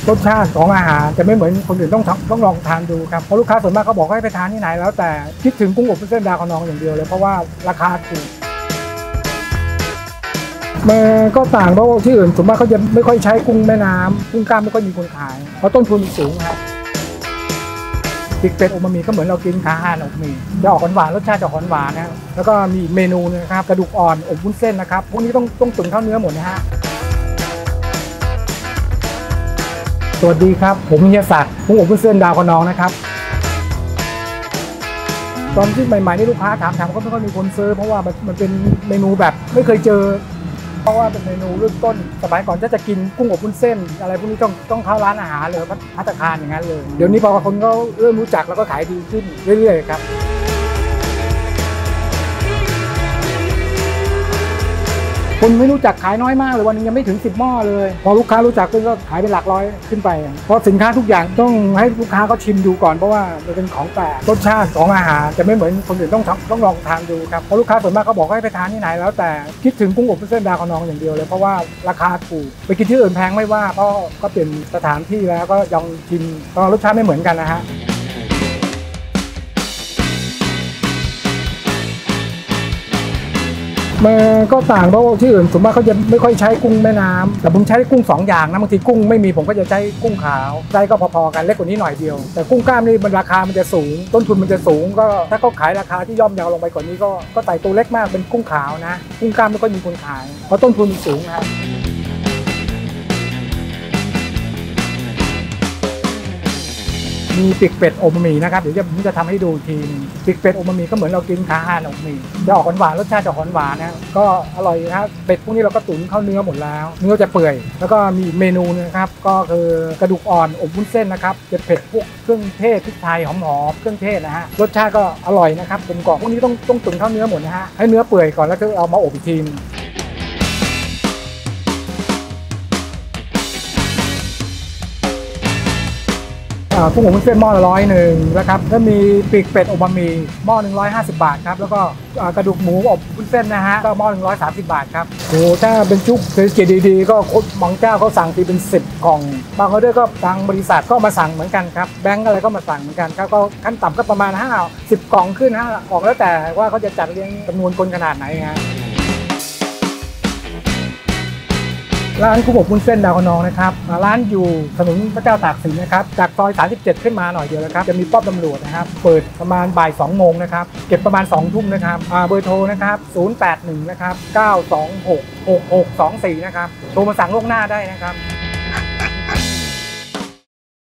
รสชาติของอาหารจะไม่เหมือนคนอื่นต้องลองทานดูครับเพราะลูกค้าส่วนมากเขาบอกให้ไปทานที่ไหนแล้วแต่คิดถึงกุ้งอบวุ้นเส้นดาวคะนองอย่างเดียวเลยเพราะว่าราคาถูกมันก็ต่างเพราะที่อื่นส่วนมากเขาจะไม่ค่อยใช้กุ้งแม่น้ำกุ้งกล้ามไม่ค่อยมีคนขายเพราะต้นทุนสูงครับพริกเป็ดโอมามิก็เหมือนเรากินขาห่านอบหมี่จะออกหวานรสชาติจะหวานนะแล้วก็มีเมนูนึงนะครับกระดูกอ่อนอบวุ้นเส้นนะครับพวกนี้ต้องตุ๋นเข้าเนื้อหมดนะฮะสวัสดีครับผมเฮียศักดิ์กุ้งอบวุ้นเส้นดาวคะนองนะครับตอนที่ใหม่ๆนี่ลูกค้าถามก็ไม่ค่อยมีคนซื้อเพราะว่ามันเป็นเมนูแบบไม่เคยเจอเพราะว่าเป็นเมนูเริ่มต้นสมัยก่อนจะกินกุ้งอบวุ้นเส้นอะไรพวกนี้ต้องเข้าร้านอาหารเลยภัตตาคารอย่างนั้นเลยเดี๋ยวนี้พอคนก็เริ่มรู้จักแล้วก็ขายดีขึ้นเรื่อยๆครับคนไม่รู้จักขายน้อยมากเลยวันนึงยังไม่ถึง10หม้อเลยพอลูกค้ารู้จักก็ขายเป็นหลักร้อยขึ้นไปเพราะสินค้าทุกอย่างต้องให้ลูกค้าเขาชิมดูก่อนเพราะว่ามันเป็นของแปลกรสชาติของอาหารจะไม่เหมือนคนอื่นต้องลองทานดูครับเพราะลูกค้าส่วนมากเขาบอกให้ไปทานที่ไหนแล้วแต่คิดถึงกุ้งอบวุ้นเส้นดาวคะนองอย่างเดียวเลยเพราะว่าราคาถูกไปกินที่อื่นแพงไม่ว่าเพราะก็เปลี่ยนสถานที่แล้วก็ลองชิมก็รสชาติไม่เหมือนกันนะฮะมันก็ต่างเพราะที่อื่นส่วนมากเขาจะไม่ค่อยใช้กุ้งแม่น้ำแต่ผมใช้กุ้ง2อย่างนะบางทีกุ้งไม่มีผมก็จะใช้กุ้งขาวไส้ก็พอๆกันเล็กกว่านี้หน่อยเดียวแต่กุ้งกล้ามนี่มันราคามันจะสูงต้นทุนมันจะสูงก็ถ้าเขาขายราคาที่ย่อมเยาลงไปกว่านี้ก็ไต่ตัวเล็กมากเป็นกุ้งขาวนะกุ้งกล้ามไม่ค่อยมีคนขายเพราะต้นทุนมันสูงครับมีปีกเป็ดโอมามินะครับเดี๋ยวผมจะทำให้ดูทีปีกเป็ดโอมามิก็เหมือนเรากินขาห่านอบหมี่จะออกหวานรสชาติจะหวานนะก็อร่อยนะครับเป็ดพวกนี้เราก็ตุ๋นเข้าเนื้อหมดแล้วเนื้อจะเปื่อยแล้วก็มีเมนูนะครับก็คือกระดูกอ่อนอบวุ้นเส้นนะครับจะเผ็ดพวกเครื่องเทศพริกไทยหอมๆเครื่องเทศนะฮะรสชาติก็อร่อยนะครับกลมกล่อมพวกนี้ต้องตุ๋นเข้าเนื้อหมดนะฮะให้เนื้อเปื่อยก่อนแล้วก็เอามาอบอีกทีกุ้งอบวุ้นเส้นหม้อละ100นะครับแล้วมีปีกเป็ดโอมามิหม้อ150 บาทครับแล้วก็กระดูกหมูอบวุ้นเส้นนะฮะก็หม้อ130 บาทครับโอ้ถ้าเป็นชุกเศรษฐกิจดีๆก็บางเจ้าเขาสั่งทีเป็น10 กล่องบางออเดอร์ก็ทางบริษัทก็มาสั่งเหมือนกันครับแบงก์อะไรก็มาสั่งเหมือนกันครับก็ขั้นต่ำก็ประมาณ10 กล่องขึ้น5 กล่องแล้วแต่ว่าเขาจะจัดเรียงจำนวนคนขนาดไหนฮะร้านกุ้งอบวุ้นเส้นดาวคะนองนะครับร้านอยู่ถนนพระเจ้าตากสินนะครับจากซอย37ขึ้นมาหน่อยเดียวนะครับจะมีป้อมตำรวจนะครับเปิดประมาณบ่าย2 โมงนะครับเก็บประมาณ2 ทุ่มนะครับเบอร์โทรนะครับ081นะครับ926 6624นะครับโทรมาสั่งล่วงหน้าได้นะครับ